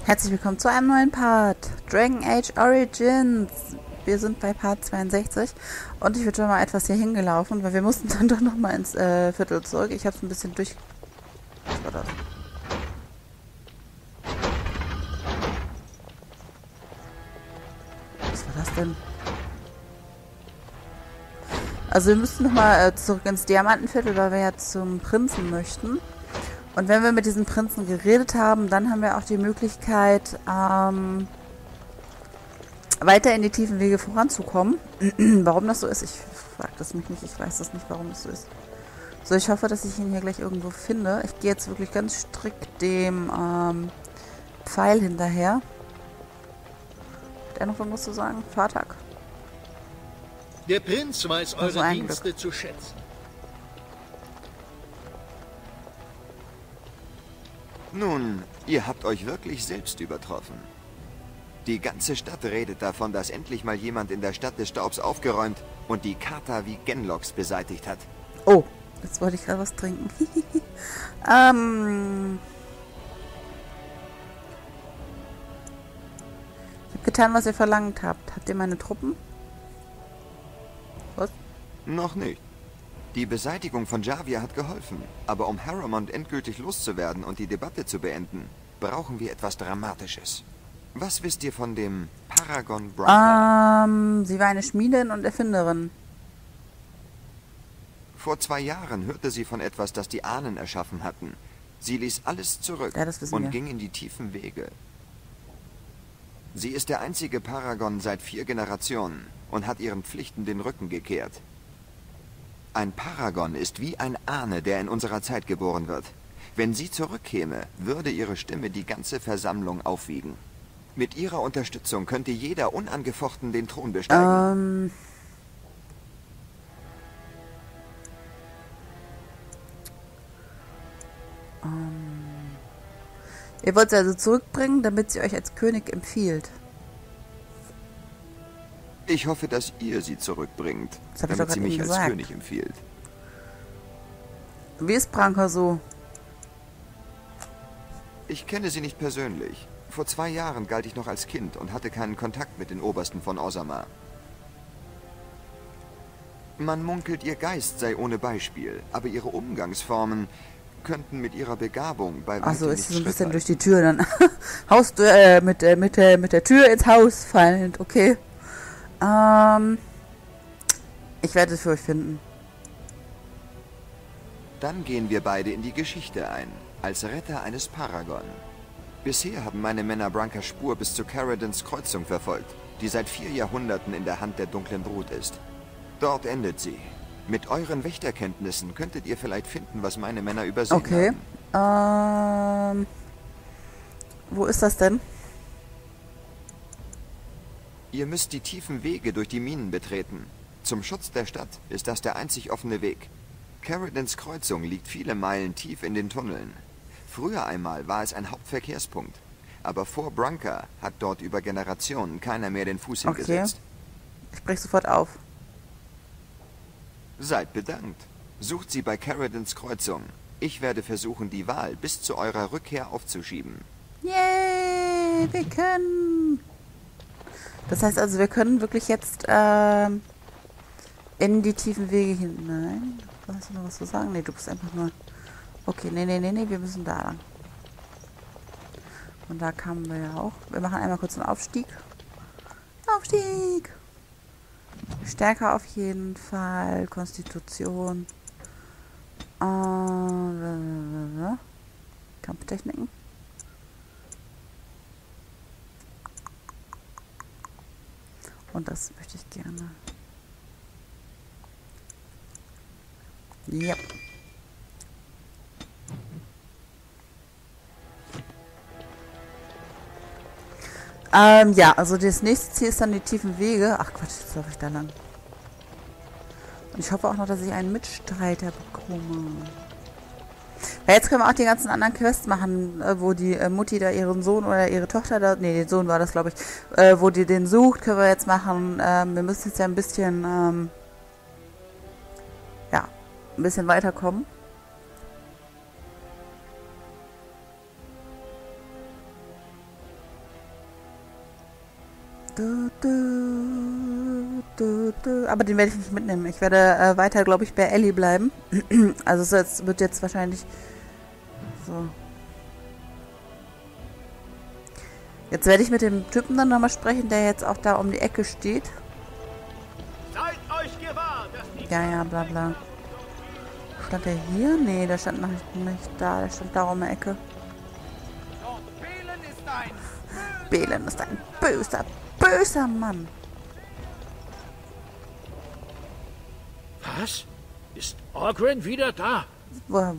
Herzlich willkommen zu einem neuen Part. Dragon Age Origins. Wir sind bei Part 62 und ich bin schon mal etwas hier hingelaufen, weil wir mussten dann doch nochmal ins Viertel zurück. Ich habe es ein bisschen durch... Was war das? Was war das denn? Also wir müssten nochmal zurück ins Diamantenviertel, weil wir ja zum Prinzen möchten. Und wenn wir mit diesem Prinzen geredet haben, dann haben wir auch die Möglichkeit, weiter in die tiefen Wege voranzukommen. Warum das so ist, ich frage das mich nicht. Ich weiß das nicht, warum das so ist. So, ich hoffe, dass ich ihn hier gleich irgendwo finde. Ich gehe jetzt wirklich ganz strikt dem Pfeil hinterher. Hat er noch irgendwas zu sagen? Fahrtag? Der Prinz weiß Also eure ein Dienste Glück. zu schätzen. Nun, ihr habt euch wirklich selbst übertroffen. Die ganze Stadt redet davon, dass endlich mal jemand in der Stadt des Staubs aufgeräumt und die Charta wie Genlocks beseitigt hat. Oh, jetzt wollte ich gerade was trinken. Ich habe getan, was ihr verlangt habt. Habt ihr meine Truppen? Was? Noch nicht. Die Beseitigung von Javia hat geholfen, aber um Harrowmont endgültig loszuwerden und die Debatte zu beenden, brauchen wir etwas Dramatisches. Was wisst ihr von dem Paragon Branca? Sie war eine Schmiedin und Erfinderin. Vor 2 Jahren hörte sie von etwas, das die Ahnen erschaffen hatten. Sie ließ alles zurück Ja, das wissen und wir. ging in die tiefen Wege. Sie ist der einzige Paragon seit 4 Generationen und hat ihren Pflichten den Rücken gekehrt. Ein Paragon ist wie ein Ahne, der in unserer Zeit geboren wird. Wenn sie zurückkäme, würde ihre Stimme die ganze Versammlung aufwiegen. Mit ihrer Unterstützung könnte jeder unangefochten den Thron besteigen. Ihr wollt sie also zurückbringen, damit sie euch als König empfiehlt. Ich hoffe, dass ihr sie zurückbringt, Das hab ich damit doch sie gerade mich eben als gesagt. König empfiehlt. Wie ist Branka so? Ich kenne sie nicht persönlich. Vor 2 Jahren galt ich noch als Kind und hatte keinen Kontakt mit den Obersten von Osama. Man munkelt, ihr Geist sei ohne Beispiel, aber ihre Umgangsformen könnten mit ihrer Begabung bei weitem Achso, nicht ist sie so ein Schritt bisschen durch halten. die Tür dann. Mit der Tür ins Haus fallend, okay. Ich werde es für euch finden. Dann gehen wir beide in die Geschichte ein, als Retter eines Paragon. Bisher haben meine Männer Brankas Spur bis zu Caradons Kreuzung verfolgt, die seit 4 Jahrhunderten in der Hand der dunklen Brut ist. Dort endet sie. Mit euren Wächterkenntnissen könntet ihr vielleicht finden, was meine Männer übersehen Okay. haben. Wo ist das denn? Ihr müsst die tiefen Wege durch die Minen betreten. Zum Schutz der Stadt ist das der einzig offene Weg. Caradons Kreuzung liegt viele Meilen tief in den Tunneln. Früher einmal war es ein Hauptverkehrspunkt. Aber vor Branka hat dort über Generationen keiner mehr den Fuß Okay. hingesetzt. Ich brech sofort auf. Seid bedankt. Sucht sie bei Caradons Kreuzung. Ich werde versuchen, die Wahl bis zu eurer Rückkehr aufzuschieben. Yay, wir können. Das heißt also, wir können wirklich jetzt in die tiefen Wege hinein. Hast du noch was zu sagen? Nee, du bist einfach nur... Okay, nee, wir müssen da lang. Und da kamen wir ja auch. Wir machen einmal kurz einen Aufstieg. Aufstieg! Stärke auf jeden Fall. Konstitution. Kampftechniken. Und das möchte ich gerne. Ja. Ja, also das nächste Ziel ist dann die tiefen Wege. Ach Quatsch, jetzt laufe ich da lang. Und ich hoffe auch noch, dass ich einen Mitstreiter bekomme. Ja, jetzt können wir auch die ganzen anderen Quests machen, wo die Mutti da ihren Sohn oder ihre Tochter da... Nee, den Sohn war das, glaube ich. Wo die den sucht, können wir jetzt machen. Wir müssen jetzt ja ein bisschen... ja, ein bisschen weiterkommen. Aber den werde ich nicht mitnehmen. Ich werde weiter, glaube ich, bei Ellie bleiben. Also es wird jetzt wahrscheinlich so. Jetzt werde ich mit dem Typen dann nochmal sprechen, der jetzt auch da um die Ecke steht. Seid euch gewahr, dass die Ja, bla bla. Stand der hier? Nee, der stand noch nicht da. Der stand da um die Ecke. Belen ist ein böser, böser Mann. Was? Ist Ogren wieder da? Wo-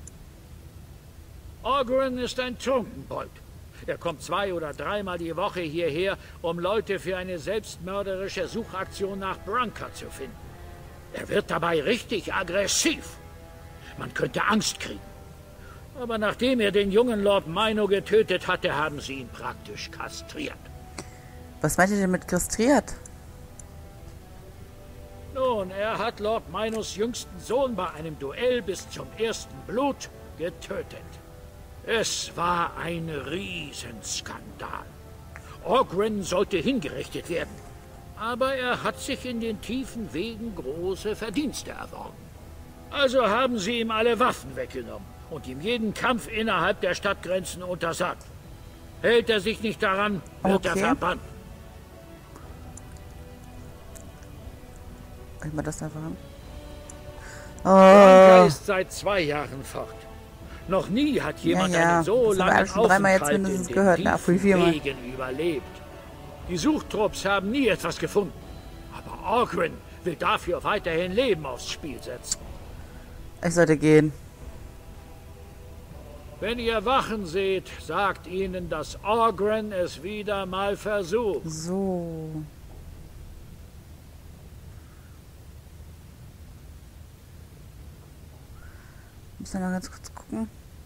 Ogren ist ein Trunkenbold. Er kommt 2- oder 3-mal die Woche hierher, um Leute für eine selbstmörderische Suchaktion nach Branka zu finden. Er wird dabei richtig aggressiv. Man könnte Angst kriegen. Aber nachdem er den jungen Lord Mino getötet hatte, haben sie ihn praktisch kastriert. Was meint ihr denn mit kastriert? Nun, er hat Lord Minos jüngsten Sohn bei einem Duell bis zum ersten Blut getötet. Es war ein Riesenskandal. Ogren sollte hingerichtet werden. Aber er hat sich in den tiefen Wegen große Verdienste erworben. Also haben sie ihm alle Waffen weggenommen und ihm jeden Kampf innerhalb der Stadtgrenzen untersagt. Hält er sich nicht daran, wird er verbannt. Kann man das einfach haben? Branka Oh. ist seit 2 Jahren fort. Noch nie hat jemand Ja, einen so das haben wir langen alle schon dreimal jetzt Aufenthalt in mindestens den gehört, na, tiefen viermal. Wegen überlebt. Die Suchtrupps haben nie etwas gefunden. Aber Ogren will dafür weiterhin Leben aufs Spiel setzen. Ich sollte gehen. Wenn ihr Wachen seht, sagt ihnen, dass Ogren es wieder mal versucht. So. Muss noch ganz kurz gucken.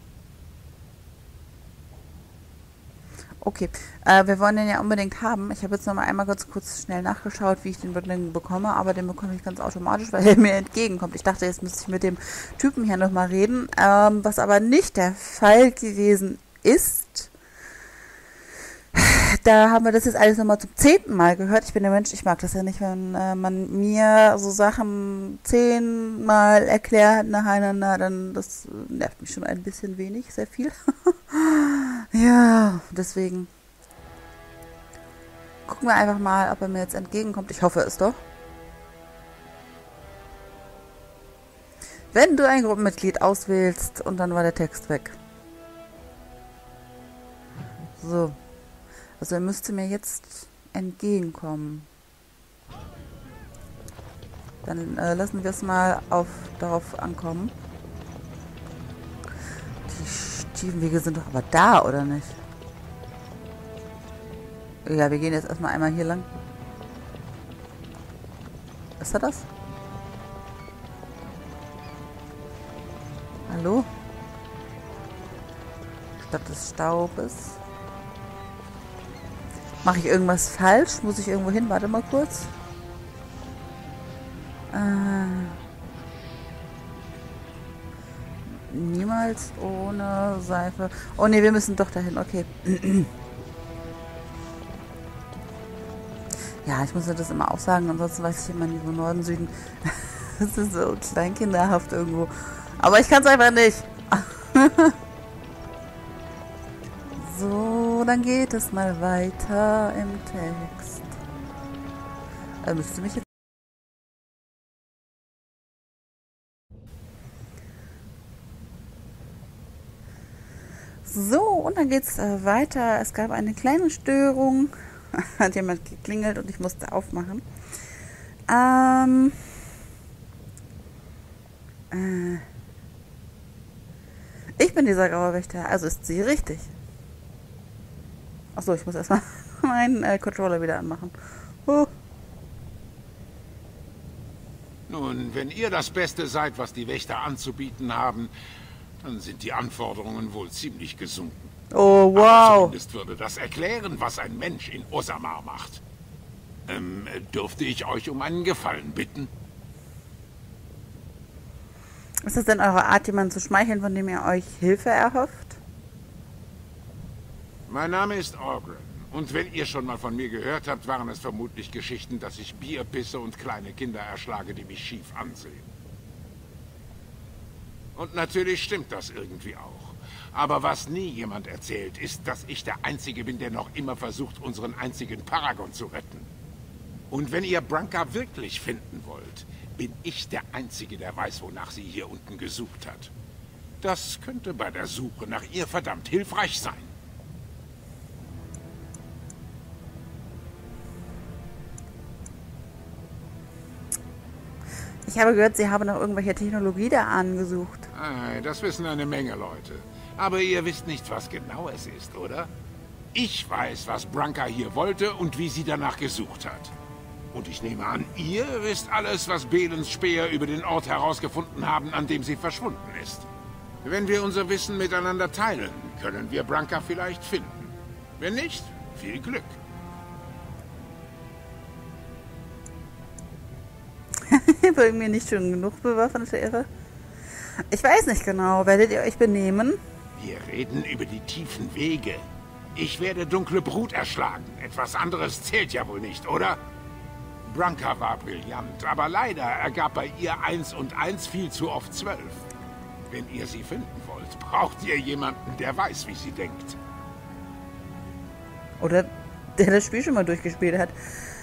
Okay, wir wollen den ja unbedingt haben. Ich habe jetzt noch mal einmal ganz kurz schnell nachgeschaut, wie ich den Böckling bekomme, aber den bekomme ich ganz automatisch, weil er mir entgegenkommt. Ich dachte, jetzt müsste ich mit dem Typen hier noch mal reden, was aber nicht der Fall gewesen ist. Da haben wir das jetzt alles nochmal zum 10. Mal gehört. Ich bin der Mensch, ich mag das ja nicht, wenn man mir so Sachen 10 Mal erklärt nacheinander, dann das nervt mich schon ein bisschen wenig, sehr viel. Ja, deswegen gucken wir einfach mal, ob er mir jetzt entgegenkommt. Ich hoffe es doch. Wenn du ein Gruppenmitglied auswählst und dann war der Text weg. So. Also er müsste mir jetzt entgegenkommen. Dann lassen wir es mal darauf ankommen. Die Stiefenwege sind doch aber da, oder nicht? Ja, wir gehen jetzt erstmal einmal hier lang. Ist er das? Hallo? Stadt des Staubes. Mache ich irgendwas falsch? Muss ich irgendwo hin? Warte mal kurz. Niemals ohne Seife. Oh ne, wir müssen doch dahin. Okay. Ja, ich muss ja das immer auch sagen. Ansonsten weiß ich immer nicht, wo Norden, Süden. Das ist so kleinkinderhaft irgendwo. Aber ich kann es einfach nicht. So, dann geht es mal weiter im Text. Müsste mich jetzt... So, und dann geht's weiter. Es gab eine kleine Störung. Hat jemand geklingelt und ich musste aufmachen. Ich bin dieser graue Wächter, also ist sie richtig. Achso, ich muss erstmal meinen Controller wieder anmachen. Nun, wenn ihr das Beste seid, was die Wächter anzubieten haben, dann sind die Anforderungen wohl ziemlich gesunken. Oh, Aber wow. zumindest würde das erklären, was ein Mensch in Orzammar macht. Dürfte ich euch um einen Gefallen bitten? Ist das denn eure Art, jemanden zu schmeicheln, von dem ihr euch Hilfe erhofft? Mein Name ist Ogren Und wenn ihr schon mal von mir gehört habt, waren es vermutlich Geschichten, dass ich Bier pisse und kleine Kinder erschlage, die mich schief ansehen. Und natürlich stimmt das irgendwie auch. Aber was nie jemand erzählt, ist, dass ich der Einzige bin, der noch immer versucht, unseren einzigen Paragon zu retten. Und wenn ihr Branka wirklich finden wollt, bin ich der Einzige, der weiß, wonach sie hier unten gesucht hat. Das könnte bei der Suche nach ihr verdammt hilfreich sein. Ich habe gehört, Sie haben noch irgendwelche Technologie da angesucht. Das wissen eine Menge Leute. Aber ihr wisst nicht, was genau es ist, oder? Ich weiß, was Branka hier wollte und wie sie danach gesucht hat. Und ich nehme an, ihr wisst alles, was Belens Späher über den Ort herausgefunden haben, an dem sie verschwunden ist. Wenn wir unser Wissen miteinander teilen, können wir Branka vielleicht finden. Wenn nicht, viel Glück. Irgendwie nicht schon genug bewaffnete Irre. Ich weiß nicht genau. Werdet ihr euch benehmen? Wir reden über die tiefen Wege. Ich werde dunkle Brut erschlagen. Etwas anderes zählt ja wohl nicht, oder? Branka war brillant, aber leider ergab bei ihr 1 und 1 viel zu oft 12. Wenn ihr sie finden wollt, braucht ihr jemanden, der weiß, wie sie denkt. Oder der das Spiel schon mal durchgespielt hat.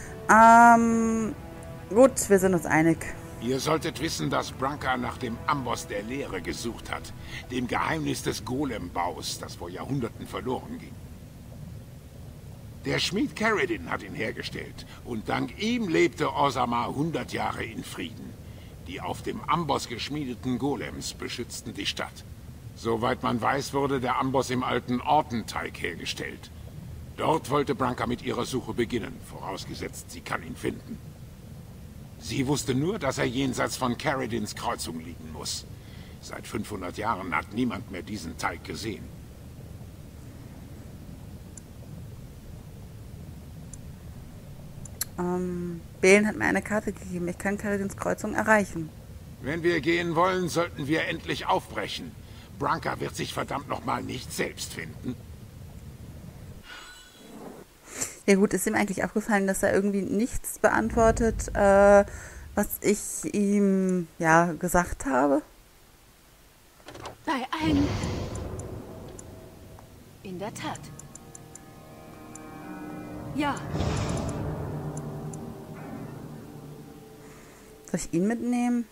Gut, wir sind uns einig. Ihr solltet wissen, dass Branka nach dem Amboss der Lehre gesucht hat. Dem Geheimnis des Golem-Baus, das vor Jahrhunderten verloren ging. Der Schmied Caridin hat ihn hergestellt. Und dank ihm lebte Orzammar 100 Jahre in Frieden. Die auf dem Amboss geschmiedeten Golems beschützten die Stadt. Soweit man weiß, wurde der Amboss im alten Ortenteig hergestellt. Dort wollte Branka mit ihrer Suche beginnen, vorausgesetzt, sie kann ihn finden. Sie wusste nur, dass er jenseits von Caridins Kreuzung liegen muss. Seit 500 Jahren hat niemand mehr diesen Teig gesehen. Belen hat mir eine Karte gegeben. Ich kann Caridins Kreuzung erreichen. Wenn wir gehen wollen, sollten wir endlich aufbrechen. Branka wird sich verdammt nochmal nicht selbst finden. Ja gut, ist ihm eigentlich aufgefallen, dass er irgendwie nichts beantwortet, was ich ihm, ja, gesagt habe? Bei allen. In der Tat. Ja. Soll ich ihn mitnehmen?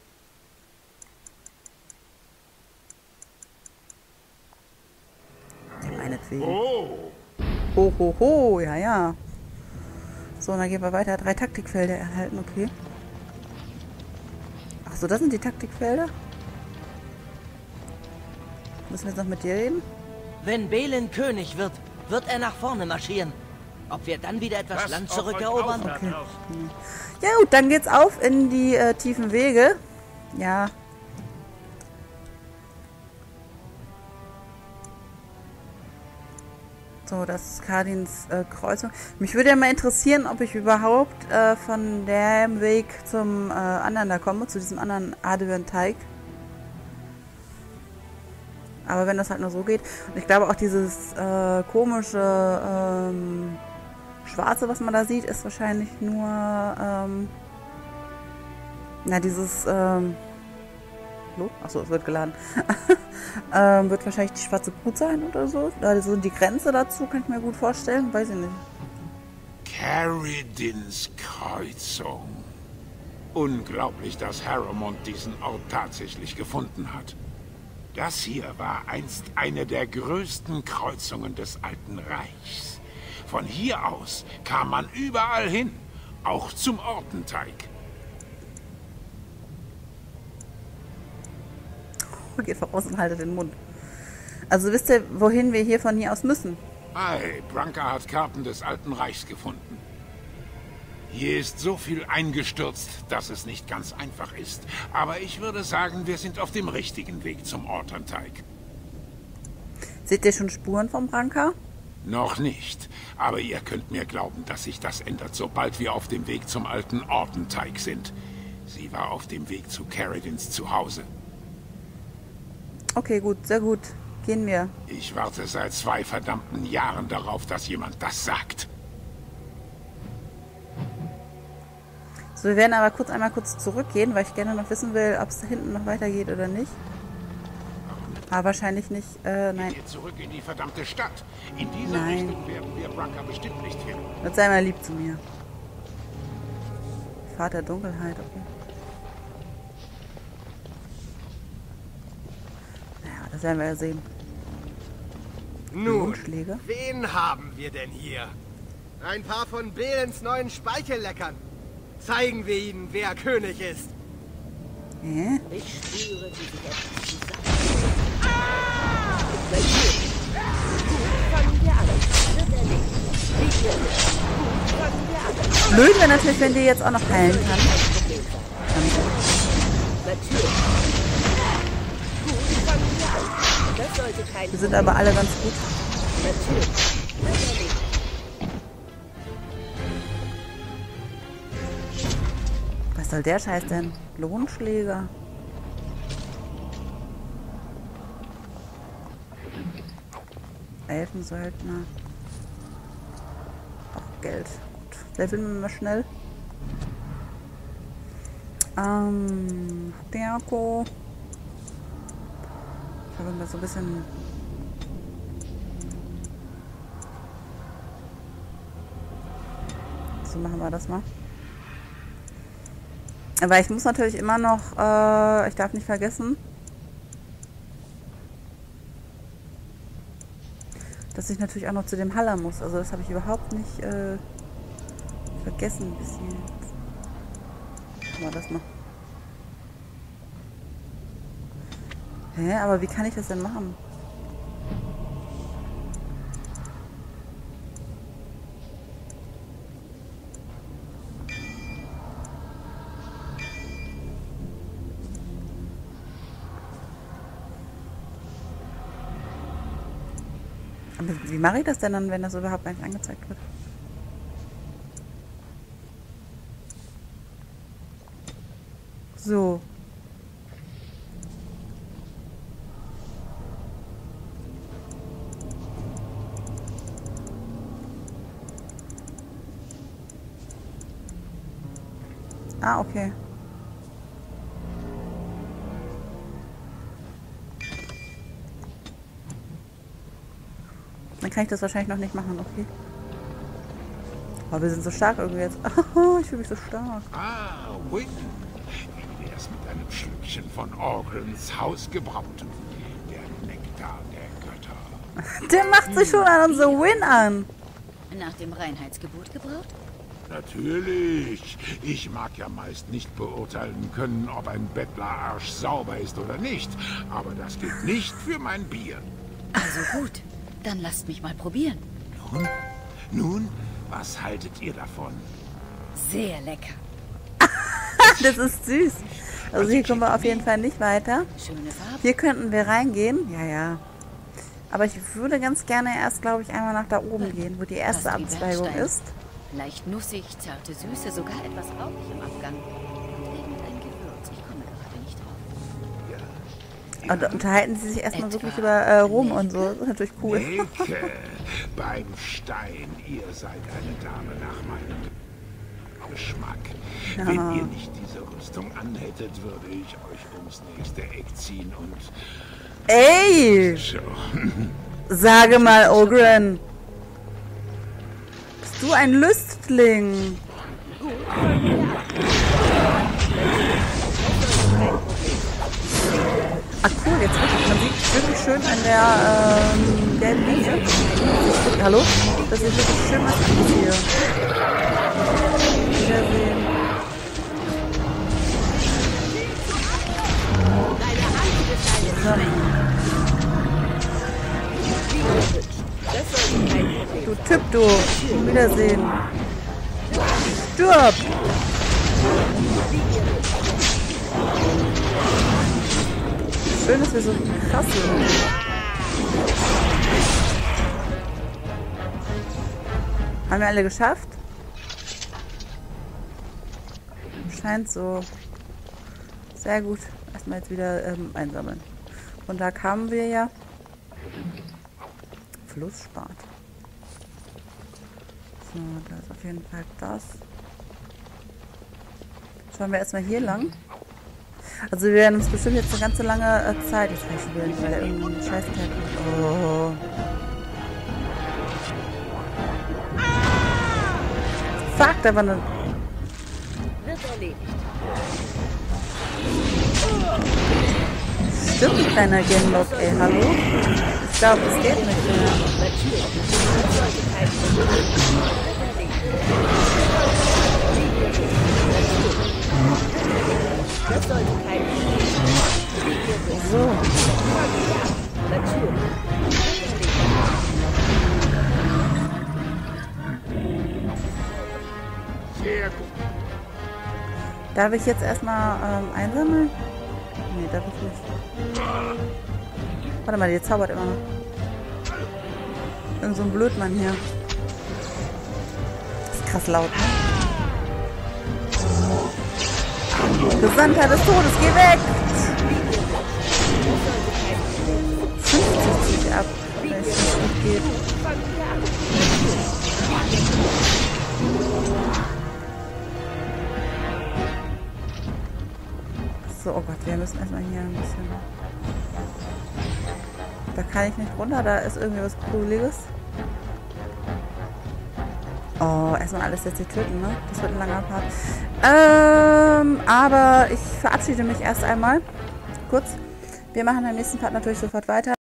Ja, meinetwegen. Oh! Ho, ho, ho, ja, ja. So, dann gehen wir weiter. 3 Taktikfelder erhalten, okay. Ach so, das sind die Taktikfelder? Müssen wir jetzt noch mit dir reden? Wenn Belen König wird, wird er nach vorne marschieren. Ob wir dann wieder etwas Passt Land auf euch zurückerobern? auf, da Okay. draußen. Ja gut, dann geht's auf in die tiefen Wege. Ja. So, das ist Caridins Kreuzung. Mich würde ja mal interessieren, ob ich überhaupt von dem Weg zum anderen da komme, zu diesem anderen Advent-Teig. Aber wenn das halt nur so geht. Und ich glaube auch dieses komische Schwarze, was man da sieht, ist wahrscheinlich nur na, dieses hallo? Achso, es wird geladen. Wird wahrscheinlich die schwarze Brut sein oder so. Also die Grenze dazu kann ich mir gut vorstellen. Weiß ich nicht. Caridins Kreuzung. Unglaublich, dass Harrowmont diesen Ort tatsächlich gefunden hat. Das hier war einst eine der größten Kreuzungen des Alten Reichs. Von hier aus kam man überall hin, auch zum Ortenteig. Geht voraus und haltet den Mund. Also wisst ihr, wohin wir hier von hier aus müssen? Ei, Branka hat Karten des Alten Reichs gefunden. Hier ist so viel eingestürzt, dass es nicht ganz einfach ist. Aber ich würde sagen, wir sind auf dem richtigen Weg zum Ortenteig. Seht ihr schon Spuren vom Branka? Noch nicht. Aber ihr könnt mir glauben, dass sich das ändert, sobald wir auf dem Weg zum alten Ortenteig sind. Sie war auf dem Weg zu Caridins Zuhause. Okay, gut, sehr gut. Gehen wir. Ich warte seit 2 verdammten Jahren darauf, dass jemand das sagt. So, wir werden aber einmal kurz zurückgehen, weil ich gerne noch wissen will, ob es da hinten noch weitergeht oder nicht. Aber wahrscheinlich nicht, nein. Geht zurück in die verdammte Stadt. In dieser Nein. Richtung werden wir Branka bestimmt nicht finden. Jetzt sei mal lieb zu mir. Pfad der Dunkelheit, okay. Naja, das werden wir ja sehen. Nun, Mundschläge. wen haben wir denn hier? Ein paar von Belens neuen Speichelleckern. Zeigen wir ihnen, wer König ist. Hä? Ich spüre, wie sich etwas zusammen. Fangen wir an. Wird erledigt. Fangen wir an. Blöd wäre natürlich, wenn die jetzt auch noch heilen kann. Natürlich. Gut, fangen wir an. Das sollte kein Wir sind aber alle ganz gut. Natürlich. Wird erledigt. Was soll der Scheiß denn? Lohnschläger. Elfensöldner. Auch Geld. Gut. Leveln wir mal schnell. Stärko. Ich habe mal so ein bisschen. So machen wir das mal. Aber ich muss natürlich immer noch, ich darf nicht vergessen, dass ich natürlich auch noch zu dem Haller muss. Also das habe ich überhaupt nicht vergessen bis jetzt. Machen wir das mal. Hä, aber wie kann ich das denn machen? Aber wie mache ich das denn dann, wenn das überhaupt nicht angezeigt wird? So. Ah, okay. Dann kann ich das wahrscheinlich noch nicht machen, okay. Aber wir sind so stark irgendwie jetzt. Oh, ich fühle mich so stark. Ah, Win. Wie wär's mit einem Schlückchen von Orgrens Hausgebrautem? Der Nektar der Götter. Der macht sich schon an unsere Win an. Nach dem Reinheitsgebot gebraut? Natürlich. Ich mag ja meist nicht beurteilen können, ob ein Bettlerarsch sauber ist oder nicht. Aber das gilt nicht für mein Bier. Also gut. Dann lasst mich mal probieren. Nun, was haltet ihr davon? Sehr lecker. Das ist süß. Also hier kommen wir auf jeden Fall nicht weiter. Schöne Farbe. Hier könnten wir reingehen. Ja, ja. Aber ich würde ganz gerne erst, glaube ich, einmal nach da oben gehen, wo die erste Fast wie Abzweigung Bernstein. ist. Leicht nussig, zarte Süße, sogar etwas rauchig im Abgang. Und irgendein Gewürz. Ich komme gerade nicht drauf. Und unterhalten sie sich erstmal wirklich über Rum und so. Das ist natürlich cool. Ecke, beim Stein, ihr seid eine Dame nach meinem Geschmack. Wenn ihr nicht diese Rüstung anhättet, würde ich euch ums nächste Eck ziehen und... Ey! So. Sage mal, Ogren. Bist du ein Lüstling? Ach cool, jetzt wirklich, man sieht wirklich schön an der gelben Linie. Hallo? Das ist wirklich schön was anderes hier. Wiedersehen. Du Typ, du. Wiedersehen. Stirb! Schön, dass wir so krass sind. Haben wir alle geschafft? Scheint so. Sehr gut. Erstmal jetzt wieder einsammeln. Und da kamen wir ja. Flussspart. So, da ist auf jeden Fall das. Schauen wir erstmal hier lang. Also wir werden uns bestimmt jetzt eine ganze lange Zeit. Jetzt kann ich schon wieder nicht, weil da irgendein Scheiß hat. Oh. Fuck, da war eine... Wird erledigt. Stimmt, ein kleiner Genlock, ey, hallo? Ich glaube, das geht nicht mehr. Das sollte kein So. Sehr gut. Darf ich jetzt erstmal einsammeln? Nee, darf ich nicht. Warte mal, der zaubert immer noch. Irgend so ein Blödmann hier. Das ist krass laut, ne? Gesandter des Todes, geh weg! 50 ziehe ich ab, wenn es nicht gut geht. So, oh Gott, wir müssen erstmal hier ein bisschen... Da kann ich nicht runter, da ist irgendwie was Gruseliges. Oh, erstmal alles jetzt hier töten, ne? Das wird ein langer Part. Aber ich verabschiede mich erst einmal. Kurz. Wir machen im nächsten Part natürlich sofort weiter.